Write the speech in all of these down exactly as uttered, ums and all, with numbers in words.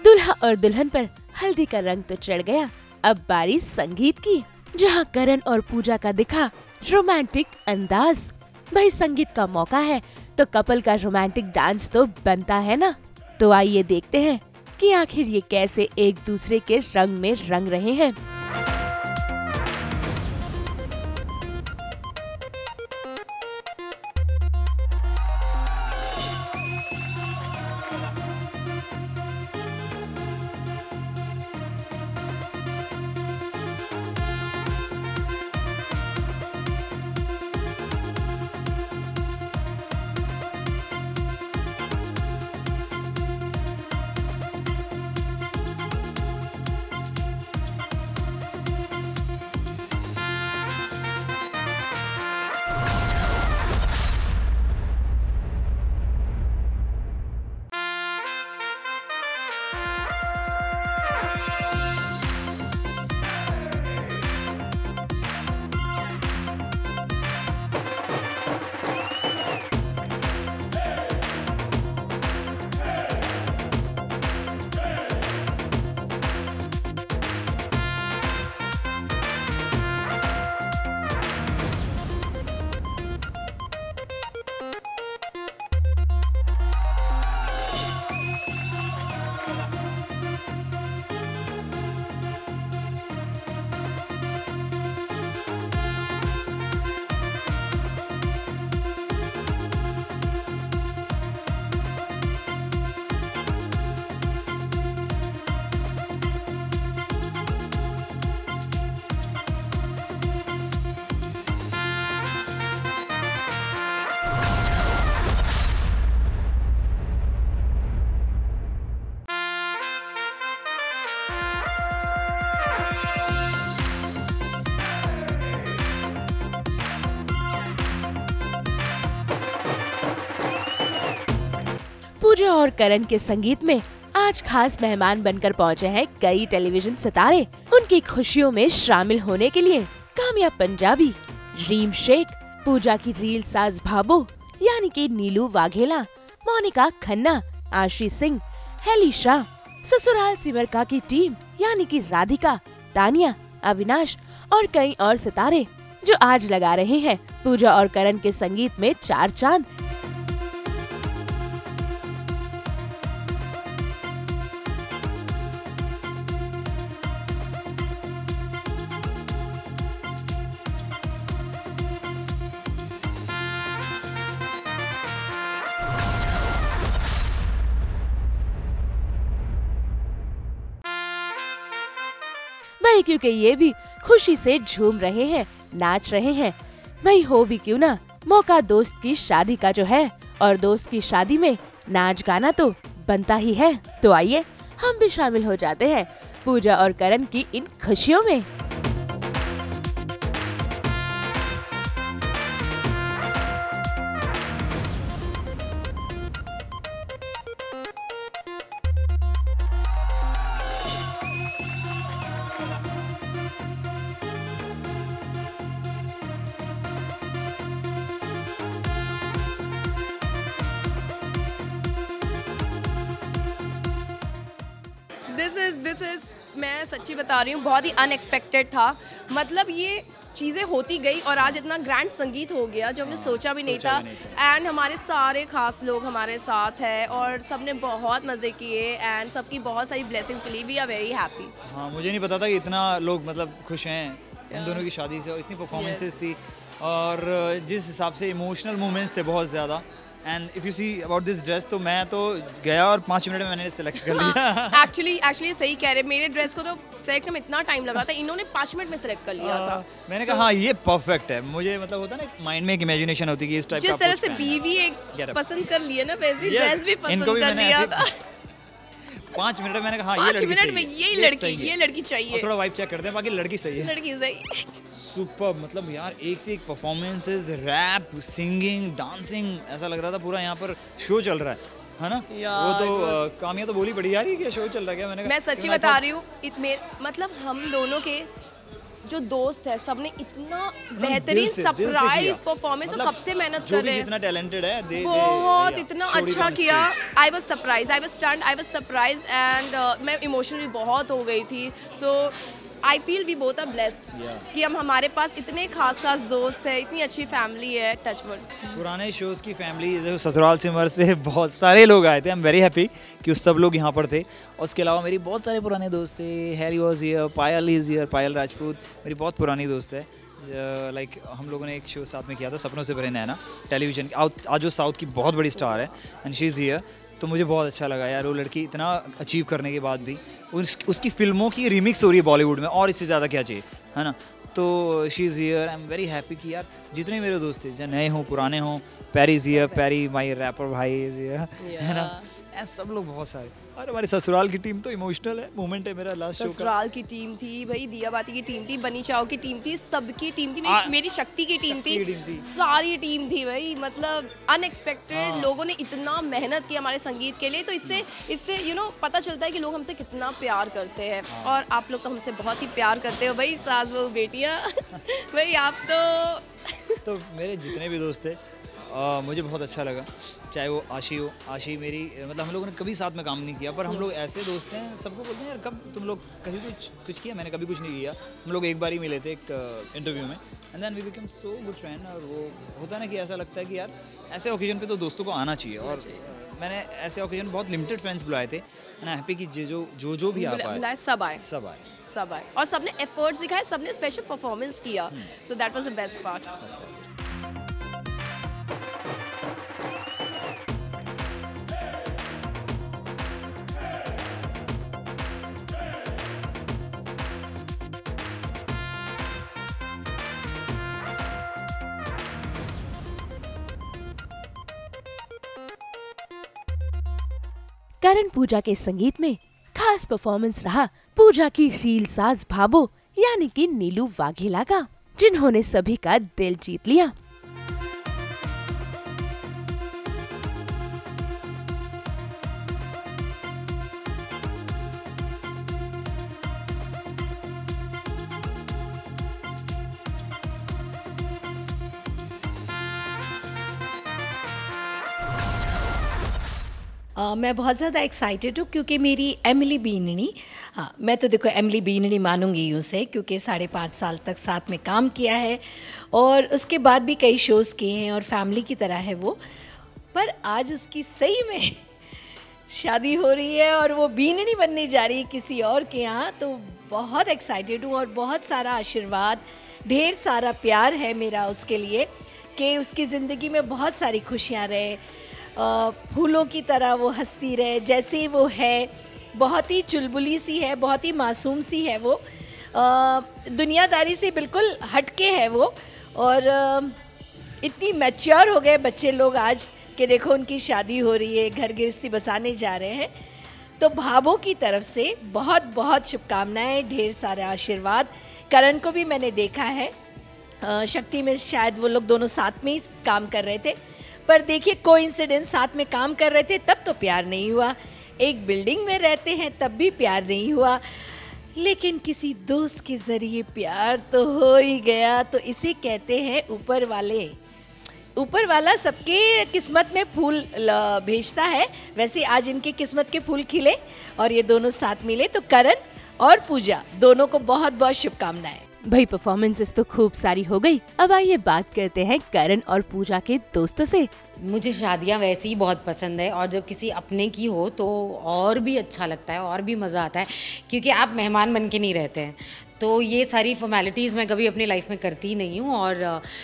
दूल्हा और दुल्हन पर हल्दी का रंग तो चढ़ गया, अब बारी संगीत की, जहां करण और पूजा का दिखा रोमांटिक अंदाज। भाई संगीत का मौका है तो कपल का रोमांटिक डांस तो बनता है ना। तो आइए देखते हैं कि आखिर ये कैसे एक दूसरे के रंग में रंग रहे हैं। पूजा और करण के संगीत में आज खास मेहमान बनकर पहुंचे हैं कई टेलीविजन सितारे। उनकी खुशियों में शामिल होने के लिए कामयाब पंजाबी, रीम शेख, पूजा की रील साज भाबो यानी कि नीलू वाघेला, मोनिका खन्ना, आशी सिंह, हेली शाह, ससुराल सिमरका की टीम यानी कि राधिका, तानिया, अविनाश और कई और सितारे जो आज लगा रहे हैं पूजा और करण के संगीत में चार चांद। भाई क्योंकि ये भी खुशी से झूम रहे हैं, नाच रहे हैं। भाई हो भी क्यों ना, मौका दोस्त की शादी का जो है, और दोस्त की शादी में नाच गाना तो बनता ही है। तो आइए हम भी शामिल हो जाते हैं पूजा और करण की इन खुशियों में। दिस इज़ दिस इज़ मैं सच्ची बता रही हूँ, बहुत ही अनएक्सपेक्टेड था। मतलब ये चीज़ें होती गई और आज इतना ग्रैंड संगीत हो गया जो हमने हाँ, सोचा भी नहीं सोचा था। भी नहीं एंड हमारे सारे खास लोग हमारे साथ हैं और सबने बहुत मज़े किए एंड सबकी बहुत सारी ब्लेसिंग्स मिली। We are very happy. हाँ, मुझे नहीं पता था कि इतना लोग मतलब खुश हैं इन दोनों की शादी से, और इतनी परफॉर्मेंसेस थी और जिस हिसाब से इमोशनल मोमेंट्स थे बहुत ज़्यादा। And if you see about this dress, तो मैं तो गया और पाँच मिनट में मैंने सेलेक्ट कर लिया। एक्चुअली एक्चुअली सही कह रहे, मेरे ड्रेस को तो सेलेक्ट में इतना टाइम लगा था, इन्होंने पाँच मिनट में सेलेक्ट कर लिया था। मैंने कहा हाँ ये परफेक्ट है। मुझे मतलब होता है ना, माइंड में एक इमेजिनेशन होती है कि इस टाइप का जिस तरह से बीवी एक पसंद कर लिया ना, वैसे ड्रेस भी पसंद कर लिया था। पाँच मिनट में मैंने कहा हाँ, ये पाँच लड़की मिनट में सही है, यही ये लड़की सही है। ये लड़की चाहिए। और थोड़ा वाइब चेक करते हैं, बाकी लड़की सही है। लड़की सही। सुपर, मतलब यार एक से एक परफॉर्मेंसेस, रैप, सिंगिंग, डांसिंग, ऐसा लग रहा था पूरा यहाँ पर शो चल रहा है है ना। वो तो uh, कामिया तो बोली पड़ी यार, ये क्या शो चल रहा है क्या। मैंने मैं सच्ची बता रही हूँ, मतलब हम दोनों के जो दोस्त है सबने इतना बेहतरीन सरप्राइज परफॉर्मेंस और कब से मेहनत कर रहे हैं, जितना टैलेंटेड है दे, बहुत दे, इतना अच्छा किया। I was surprise, I was stunned, I was surprised and मैं इमोशनली बहुत हो गई थी। So I feel we both are blessed कि हम हमारे पास इतने खास खास दोस्त हैं, इतनी अच्छी फैमिली है। टचवुड पुराने शोज़ की फैमिली ससुराल सिमर से बहुत सारे लोग आए थे। आई एम वेरी हैप्पी कि उस सब लोग यहाँ पर थे। और उसके अलावा मेरी बहुत सारे पुराने दोस्त थे। Harry was here, Payal is here, Payal Rajput मेरी बहुत पुरानी दोस्त है। लाइक uh, like, हम लोगों ने एक शो साथ में किया था, सपनों से भरे नैना, टेलीविजन आज जो साउथ की बहुत बड़ी स्टार है एंड शी इज़ हियर। तो मुझे बहुत अच्छा लगा यार, वो लड़की इतना अचीव करने के बाद भी उस, उसकी फिल्मों की रीमिक्स हो रही है बॉलीवुड में, और इससे ज़्यादा क्या चाहिए, है ना। तो she is here, I am very happy कि यार जितने मेरे दोस्त थे, चाहे नए हों पुराने हों, Perry is here, Perry my rapper भाई इज़ हियर, है ना, एंड सब लोग बहुत सारे। और हमारी ससुराल की टीम तो इमोशनल है, मोमेंट है मेरा लास्ट शो का। ससुराल की टीम थी भाई, दिया बाती की टीम थी, बनी चाओ की टीम थी, सबकी टीम थी, मेरी, मेरी शक्ति की टीम थी, थी, सारी टीम थी भाई। मतलब अनएक्सपेक्टेड हाँ। लोगों ने इतना मेहनत की हमारे संगीत के लिए, तो इससे इससे यू नो पता चलता है कि लोग हमसे कितना प्यार करते हैं। हाँ। और आप लोग तो हमसे बहुत ही प्यार करते हो भाई, सास बहू बेटियाँ भाई आप तो तो मेरे जितने भी दोस्त थे आ, मुझे बहुत अच्छा लगा, चाहे वो आशी हो। आशी मेरी मतलब हम लोगों ने कभी साथ में काम नहीं किया, पर हम लोग ऐसे दोस्त हैं, सबको बोलते हैं यार कब तुम लोग कभी कुछ कुछ किया, मैंने कभी कुछ नहीं किया। हम लोग एक बार ही मिले थे एक इंटरव्यू में, and then we become so good friend. और वो होता है ना कि ऐसा लगता है कि यार ऐसे ओकेजन पे तो दोस्तों को आना चाहिए। और मैंने ऐसे ओकेजन बहुत लिमिटेड फ्रेंड्स बुलाए थे, एंड आई हैप्पी कि जो जो जो भी आ पाए सब आए सब आए सब आए और सबने एफर्ट्स दिखाए, सबने स्पेशल परफॉर्मेंस किया। So that was the best part. Karan Pooja के संगीत में खास परफॉर्मेंस रहा पूजा की रील साज भाबो यानी कि नीलू वाघेला का, जिन्होंने सभी का दिल जीत लिया। Uh, मैं बहुत ज़्यादा एक्साइटेड हूँ क्योंकि मेरी एमिली बीननी, हाँ मैं तो देखो एमिली बीननी मानूंगी यूँ से, क्योंकि साढ़े पाँच साल तक साथ में काम किया है और उसके बाद भी कई शोज़ किए हैं और फैमिली की तरह है वो। पर आज उसकी सही में शादी हो रही है और वो बीननी बनने जा रही है किसी और के यहाँ, तो बहुत एक्साइटेड हूँ और बहुत सारा आशीर्वाद, ढेर सारा प्यार है मेरा उसके लिए कि उसकी ज़िंदगी में बहुत सारी खुशियाँ रहे, फूलों की तरह वो हंसती रहे जैसे वो है। बहुत ही चुलबुली सी है, बहुत ही मासूम सी है वो, दुनियादारी से बिल्कुल हटके है वो। और इतनी मैच्योर हो गए बच्चे लोग आज कि देखो उनकी शादी हो रही है, घर गृहस्थी बसाने जा रहे हैं। तो भाभो की तरफ से बहुत बहुत शुभकामनाएं, ढेर सारे आशीर्वाद। करण को भी मैंने देखा है, शक्ति में शायद वो लोग दोनों साथ में ही काम कर रहे थे, पर देखिए कोइंसिडेंस, साथ में काम कर रहे थे तब तो प्यार नहीं हुआ, एक बिल्डिंग में रहते हैं तब भी प्यार नहीं हुआ, लेकिन किसी दोस्त के ज़रिए प्यार तो हो ही गया। तो इसे कहते हैं ऊपर वाले, ऊपर वाला सबके किस्मत में फूल भेजता है। वैसे आज इनके किस्मत के फूल खिले और ये दोनों साथ मिले, तो करण और पूजा दोनों को बहुत बहुत शुभकामनाएं। भाई परफॉर्मेंसेस तो खूब सारी हो गई, अब आइए बात करते हैं करण और पूजा के दोस्तों से। मुझे शादियां वैसे ही बहुत पसंद है और जब किसी अपने की हो तो और भी अच्छा लगता है और भी मज़ा आता है, क्योंकि आप मेहमान बन के नहीं रहते हैं। तो ये सारी फॉर्मेलिटीज़ मैं कभी अपनी लाइफ में करती ही नहीं हूँ। और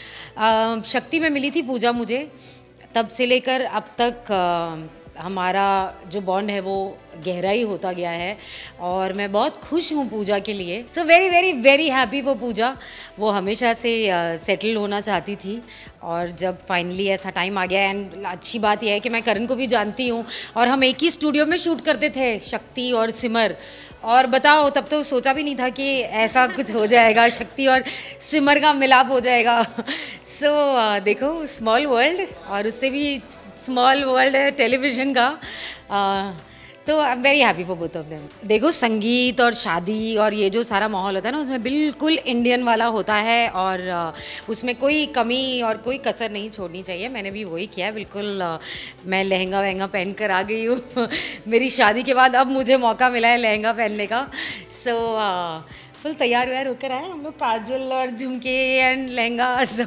आ, शक्ति में मिली थी पूजा मुझे, तब से लेकर अब तक आ, हमारा जो बॉन्ड है वो गहरा ही होता गया है और मैं बहुत खुश हूँ पूजा के लिए। So very very very happy वो पूजा। वो हमेशा से सेटल uh, होना चाहती थी और जब फाइनली ऐसा टाइम आ गया। एंड अच्छी बात यह है कि मैं करण को भी जानती हूँ और हम एक ही स्टूडियो में शूट करते थे, शक्ति और सिमर। और बताओ तब तो सोचा भी नहीं था कि ऐसा कुछ हो जाएगा, शक्ति और सिमर का मिलाप हो जाएगा। सो so, uh, देखो स्मॉल वर्ल्ड, और उससे भी स्मॉल वर्ल्ड है टेलीविज़न का। आ, तो I am very happy for both of them. देखो संगीत और शादी और ये जो सारा माहौल होता है ना, उसमें बिल्कुल इंडियन वाला होता है और uh, उसमें कोई कमी और कोई कसर नहीं छोड़नी चाहिए। मैंने भी वही किया है बिल्कुल। uh, मैं लहंगा वहंगा पहन कर आ गई हूँ मेरी शादी के बाद अब मुझे मौका मिला है लहंगा पहनने का। सो so, फुल uh, तैयार व्यार होकर आए हम लोग, काजल और झुमके एंड लहंगा। सो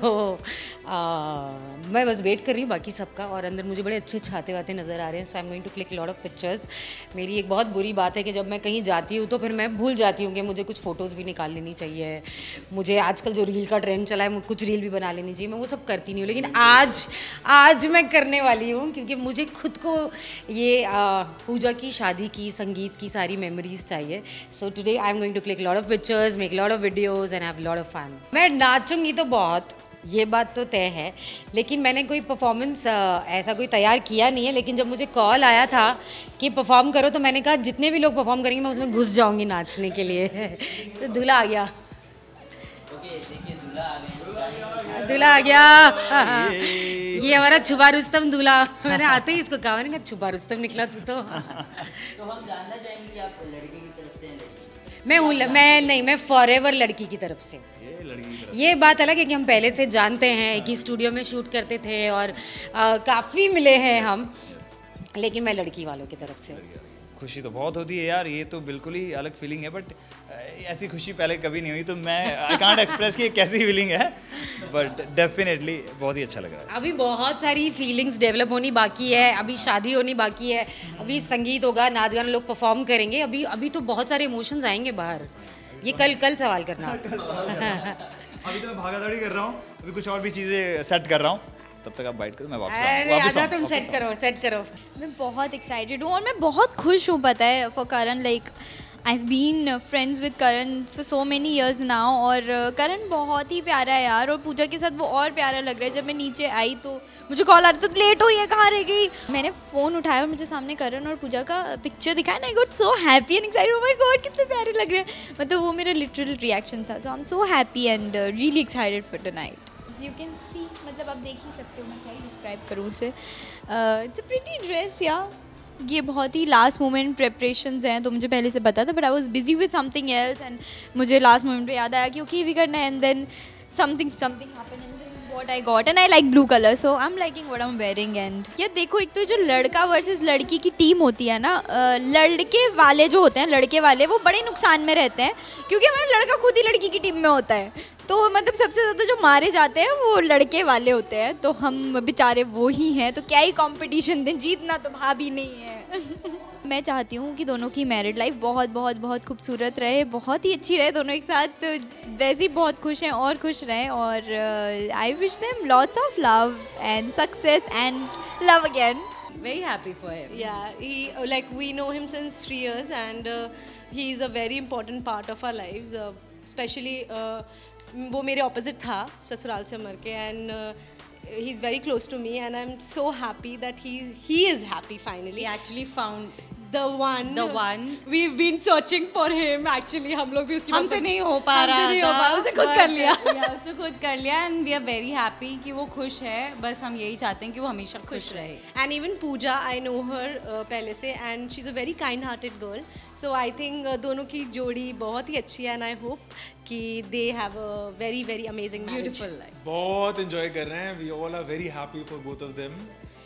so, मैं बस वेट कर रही हूँ बाकी सबका, और अंदर मुझे बड़े अच्छे छाते वाते नज़र आ रहे हैं। So I am going to click lot of pictures. मेरी एक बहुत बुरी बात है कि जब मैं कहीं जाती हूँ तो फिर मैं भूल जाती हूँ कि मुझे कुछ फ़ोटोज़ भी निकाल लेनी चाहिए। मुझे आजकल जो रील का ट्रेंड चला है, कुछ रील भी बना लेनी चाहिए, मैं वो सब करती नहीं हूँ। लेकिन आज आज मैं करने वाली हूँ क्योंकि मुझे खुद को ये आ, पूजा की शादी की संगीत की सारी मेमोरीज चाहिए। So today I am going to click lot of pictures, make lot of videos and have lot of fun. मैं नाचूंगी तो बहुत, ये बात तो तय है, लेकिन मैंने कोई परफॉर्मेंस ऐसा कोई तैयार किया नहीं है। लेकिन जब मुझे कॉल आया था कि परफॉर्म करो तो मैंने कहा जितने भी लोग परफॉर्म करेंगे मैं उसमें घुस जाऊंगी नाचने के लिए। सो दूल्हा आ गया। ओके, देखिए दूल्हा आ गया, दूल्हा आ गया। ये हमारा छुपा रुस्तम दूल्हा। मैंने आते ही इसको कहा, मैंने कहा छुपा रुस्तम निकला तू तो। तो हम जानना चाहेंगे कि आप लड़के की तरफ से हैं लड़की? मैं हूँ, मैं नहीं, मैं फॉरएवर लड़की की तरफ से। ये बात अलग है कि हम पहले से जानते हैं, एक ही स्टूडियो में शूट करते थे और काफ़ी मिले हैं हम, लेकिन मैं लड़की वालों की तरफ से। खुशी तो बहुत होती है यार, ये तो बिल्कुल ही अलग फीलिंग है, बट ऐसी खुशी पहले कभी नहीं हुई, तो मैं आई कांट एक्सप्रेस कि कैसी फीलिंग है, बट डेफिनेटली बहुत ही अच्छा लग रहा है। अभी बहुत सारी फीलिंग्स डेवलप होनी बाकी है, अभी शादी होनी बाकी है, अभी संगीत होगा, नाच गाना लोग परफॉर्म करेंगे, अभी अभी तो बहुत सारे इमोशंस आएंगे बाहर। ये कल कल सवाल करना। अभी तो मैं भागा दौड़ी कर रहा हूँ, अभी कुछ और भी चीज़ें सेट कर रहा हूँ, तब तक आप बाइट करो, मैं वापस अरे आजा, तुम सेट करो सेट करो। मैं बहुत एक्साइटेड हूँ और मैं बहुत खुश हूँ, पता है, for Karan. Like I have been friends with Karan for so many years now, और करण बहुत ही प्यारा है यार, और पूजा के साथ वो और प्यारा लग रहा है। जब मैं नीचे आई तो मुझे कॉल आ रहा था, तो लेट हुई है, कहाँ रह गई। मैंने फ़ोन उठाया और मुझे सामने करण और पूजा का पिक्चर दिखाया ना, I got so happy and excited. Oh my God, कितने प्यारे लग रहे हैं। मतलब वो मेरा लिटरल रिएक्शन था। So I am so happy and really excited for tonight. You can see, मतलब आप देख ही सकते हो, मैं क्या ही डिस्क्राइब करूँ उसे। इट्स अ प्रिटी ड्रेस या ये बहुत ही लास्ट मोमेंट प्रेपरेशंस हैं, तो मुझे पहले से पता था, but I was busy with something else and मुझे लास्ट मोमेंट पे याद आया कि ओके भी करना है, and then something something happened and this is what I got and I like blue colour, so I am liking what I am wearing. And ये देखो, एक तो जो लड़का वर्सेस लड़की की टीम होती है ना, लड़के वाले जो होते हैं, लड़के वाले वो बड़े नुकसान में रहते हैं, क्योंकि हमारा लड़का खुद ही लड़की की टीम में होता है। तो मतलब सबसे ज़्यादा जो मारे जाते हैं वो लड़के वाले होते हैं, तो हम बेचारे वो ही हैं, तो क्या ही कंपटीशन दें, जीतना तो भाभी नहीं है। मैं चाहती हूँ कि दोनों की मैरिड लाइफ बहुत बहुत बहुत खूबसूरत रहे, बहुत ही अच्छी रहे दोनों एक साथ। तो वैसे ही बहुत खुश हैं और खुश रहें, और I wish them lots of love and success and love again. Very happy for him. Yeah, he like we know him since three years, and uh, he is a very important part of our lives. Uh, especially, uh, वो मेरे opposite था ससुराल से मर के, and uh, he's very close to me, and I'm so happy that he he is happy finally. He actually found The one, the one. We've been searching for him. Actually, हम लोग भी उसकी हमसे नहीं हो पा रहा हमसे नहीं हो था, पा उसने खुद कर लिया। yeah, उसने खुद कर लिया, and we are very happy कि वो खुश है। बस हम यही चाहते हैं कि वो हमेशा खुश रहे। And even Pooja, I know her uh, पहले से, and she's a very kind-hearted girl. So I think uh, दोनों की जोड़ी बहुत ही अच्छी है, and I hope कि they have a very very amazing marriage. Beautiful life. बहुत enjoy कर रहे हैं। We all are very happy for both of them.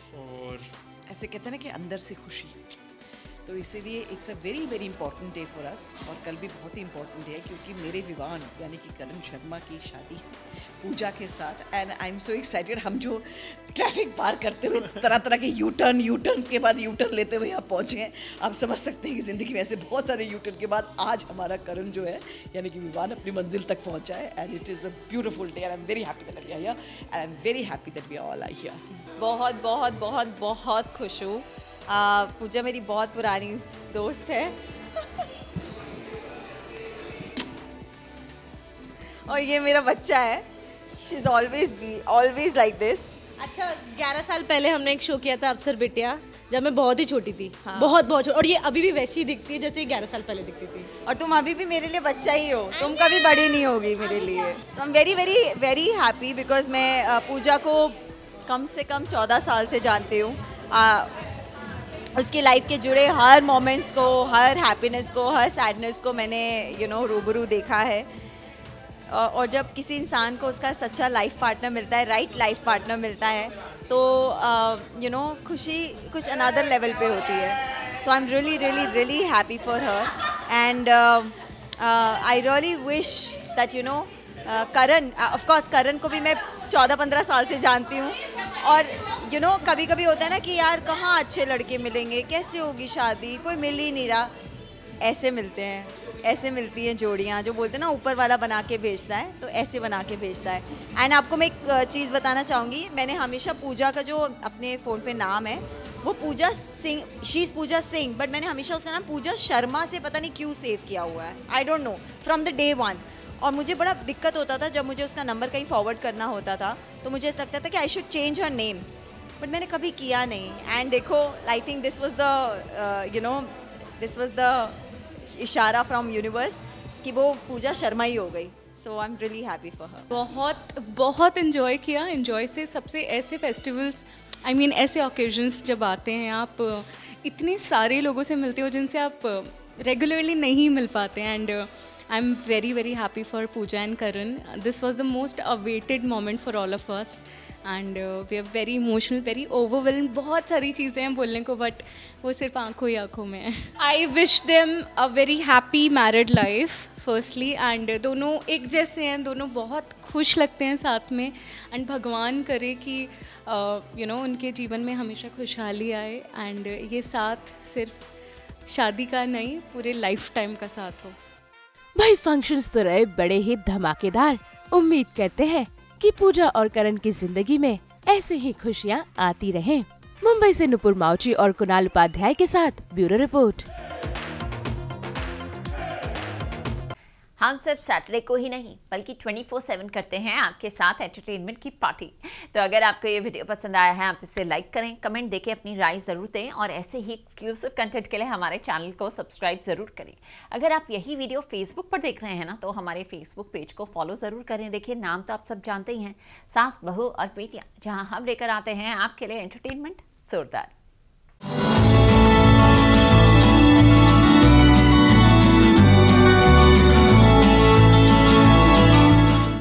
और ऐसे कहते हैं ना कि अंदर से खुशी, तो इसीलिए it's a very very important day for us. और कल भी बहुत ही इंपॉर्टेंट डे है, क्योंकि मेरे विवान यानी कि करण शर्मा की शादी पूजा के साथ, and I am so excited. हम जो ट्रैफिक पार करते हुए तरह तरह के यू टर्न यू टर्न के बाद यू टर्न लेते हुए यहाँ पहुँचे हैं, आप समझ सकते हैं कि ज़िंदगी में ऐसे बहुत सारे यू टर्न के बाद आज हमारा करण जो है यानी कि विवान अपनी मंजिल तक पहुँचा है, and it is a beautiful day, and I am very happy that we are here, and I am very happy that we are all are here. बहुत बहुत बहुत बहुत खुश हूँ। पूजा मेरी बहुत पुरानी दोस्त है और ये मेरा बच्चा है। She is always be always like this. अच्छा, ग्यारह साल पहले हमने एक शो किया था अफसर बिटिया, जब मैं बहुत ही छोटी थी। हाँ। बहुत बहुत छोटी, और ये अभी भी वैसी ही दिखती है जैसे ग्यारह साल पहले दिखती थी। और तुम अभी भी मेरे लिए बच्चा ही हो, तुम कभी बड़ी नहीं होगी मेरे लिए। So I am very very very happy because मैं पूजा को कम से कम चौदह साल से जानती हूँ। उसकी लाइफ के जुड़े हर मोमेंट्स को, हर हैप्पीनेस को, हर सैडनेस को मैंने यू नो रूबरू देखा है। और जब किसी इंसान को उसका सच्चा लाइफ पार्टनर मिलता है, राइट लाइफ पार्टनर मिलता है, तो यू नो खुशी कुछ अनदर लेवल पे होती है। So I am really really really happy for her and I really wish that you know Karan, of course Karan को भी मैं चौदह पंद्रह साल से जानती हूँ और यू you नो know, कभी कभी होता है ना कि यार कहाँ अच्छे लड़के मिलेंगे, कैसे होगी शादी, कोई मिल ही नहीं रहा। ऐसे मिलते हैं, ऐसे मिलती हैं जोड़ियाँ, जो बोलते हैं ना ऊपर वाला बना के भेजता है, तो ऐसे बना के भेजता है। एंड आपको मैं एक चीज़ बताना चाहूँगी, मैंने हमेशा पूजा का जो अपने फ़ोन पे नाम है वो Pooja Singh, she is Pooja Singh, but मैंने हमेशा उसका नाम पूजा शर्मा से पता नहीं क्यों सेव किया हुआ है, I don't know, from the day one. और मुझे बड़ा दिक्कत होता था जब मुझे उसका नंबर कहीं फॉरवर्ड करना होता था, तो मुझे ऐसा लगता था कि I should change her name, but मैंने कभी किया नहीं। एंड देखो, I think this was the you know this was the इशारा फ्रॉम यूनिवर्स कि वो पूजा शर्मा ही हो गई। So I am really happy for her. बहुत बहुत इन्जॉय किया। इन्जॉय से सबसे ऐसे फेस्टिवल्स, आई मीन ऐसे ओकेजन्स जब आते हैं, आप इतने सारे लोगों से मिलते हो जिनसे आप रेगुलरली नहीं मिल पाते। And I am very very happy for Pooja and Karan. This was the most awaited moment for all of us and we are very emotional, very overwhelm. बहुत सारी चीज़ें हैं बोलने को, बट वो सिर्फ आंखों ही आंखों में है। I wish them a very happy married life firstly, and दोनों एक जैसे हैं, दोनों बहुत खुश लगते हैं साथ में। एंड भगवान करे कि यू नो उनके जीवन में हमेशा खुशहाली आए एंड ये साथ सिर्फ शादी का नहीं, पूरे लाइफ टाइम का साथ हो। भाई फंक्शंस तो रहे बड़े ही धमाकेदार। उम्मीद करते हैं कि पूजा और करण की जिंदगी में ऐसे ही खुशियां आती रहें। मुंबई से नुपुर माउची और कुणाल उपाध्याय के साथ ब्यूरो रिपोर्ट। हम सिर्फ सैटरडे को ही नहीं बल्कि ट्वेंटी फोर सेवन करते हैं आपके साथ एंटरटेनमेंट की पार्टी। तो अगर आपको ये वीडियो पसंद आया है, आप इसे लाइक करें, कमेंट देके अपनी राय ज़रूर दें और ऐसे ही एक्सक्लूसिव कंटेंट के लिए हमारे चैनल को सब्सक्राइब ज़रूर करें। अगर आप यही वीडियो फेसबुक पर देख रहे हैं ना, तो हमारे फेसबुक पेज को फॉलो ज़रूर करें। देखिए, नाम तो आप सब जानते ही हैं, सास, बहू और बेटियाँ, जहाँ हम लेकर आते हैं आपके लिए एंटरटेनमेंट जोरदार।